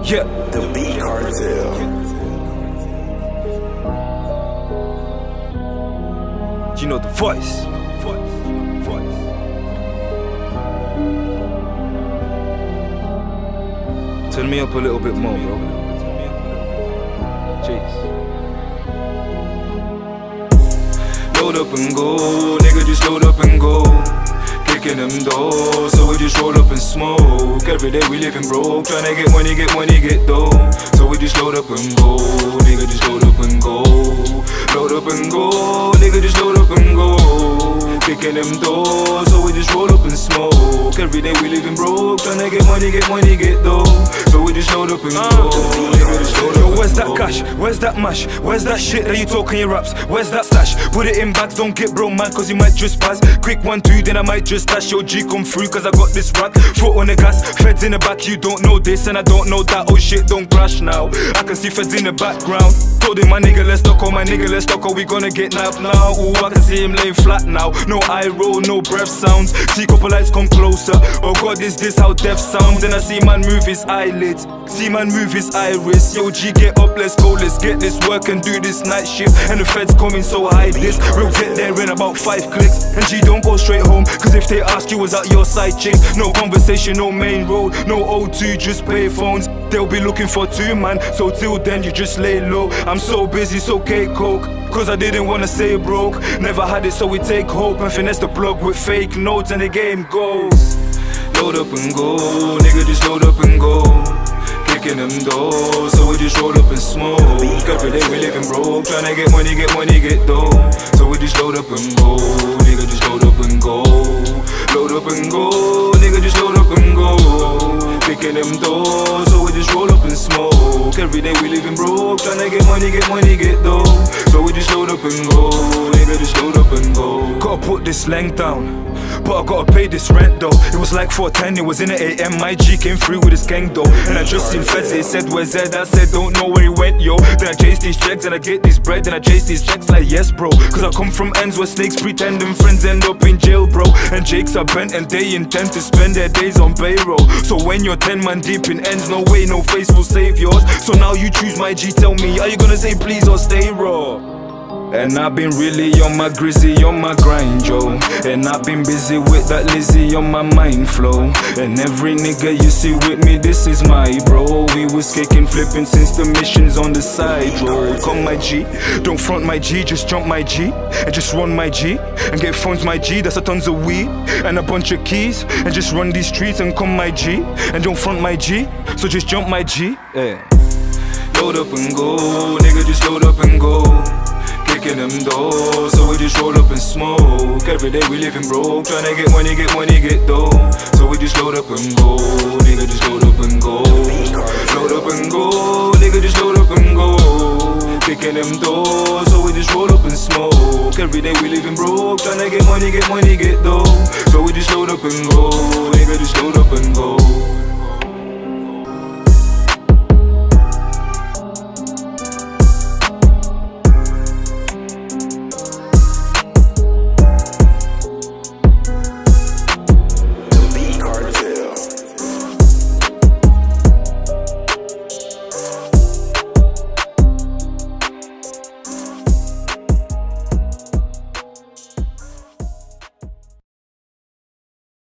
Yeah, The Beat Cartel. you know the voice. Turn me up a little bit more, bro. Jeez. Load up and go, nigga, just load up and go. Kicking them doors, so we just roll up and smoke. Every day we living broke, tryna get money, get dough. So we just load up and go, nigga, just load up and go. Load up and go, nigga, just load up and go. Kicking them doors, so we just roll up and smoke. Every day we living broke, tryna get money, get dough. So we just load up and go, nigga, just load up. Yo, where's that cash? Where's that mash? Where's that shit that you talk in your raps? Where's that stash? Put it in bags, don't get bro mad, cause you might just pass. Quick 1, 2, then I might just dash. Your G come through, cause I got this rack. Foot on the gas, feds in the back, you don't know this and I don't know that. Oh shit, don't crash now. I can see feds in the background. Told him my nigga let's duck, oh my nigga let's duck, oh we gonna get napped now. Ooh, I can see him laying flat now. No eye roll, no breath sounds. See couple lights come closer. Oh god, is this how death sounds? And I see man move his eyelids, see man move his iris. Yo G, get up, let's go, let's get this work and do this night shift. And the feds coming, so hide this. We'll get there in about 5 clicks. And G, don't go straight home, cause if they ask you was that your side chick. No conversation, no main road, no O2, just pay phones. They'll be looking for 2 man, so till then you just lay low. I'm so busy, so K-Coke, cause I didn't wanna say broke. Never had it, so we take hope and finesse the plug with fake notes and the game goes. Load up and go, nigga, just load up and go. Kicking them doors, so we just roll up and smoke. Every day we living broke, tryna get money, get dough. So we just load up and go, nigga, just load up and go. Load up and go, nigga, just load up and go. Kicking them doors, so we just roll up and smoke. Every day we living broke, tryna get money, get dough. So we just load up and go, nigga, just load up and go. Gotta put this length down, but I gotta pay this rent though. It was like 4:10, it was in the AM. My G came through with his gang though. And I just seen feds, they said where's Zed? I said don't know where he went yo. Then I chase these checks and I get this bread. Then I chase these checks like yes bro, cause I come from ends where snakes pretend and friends end up in jail bro. And Jakes are bent and they intend to spend their days on payroll. So when you're 10 man deep in ends, no way, no face will save yours. So now you choose my G, tell me, are you gonna say please or stay raw? And I've been really on my grizzy, on my grind, yo. And I've been busy with that Lizzie on my mind flow. And every nigga you see with me, this is my bro. We was kicking, flipping since the missions on the side road. Come my G, don't front my G, just jump my G. And just run my G, and get funds my G. That's a tons of weed, and a bunch of keys. And just run these streets and come my G. And don't front my G, so just jump my G, yeah. Load up and go, nigga, just load up and go. Kicking them doors, so we just roll up and smoke. Every day we living broke, tryna get money, get dough. So we just load up and go, nigga, just load up and go. Load up and go, nigga, just load up and go. Kicking them doors, so we just roll up and smoke. Every day we living broke, tryna get money, get dough. So we just load up and go, nigga, just load up and go.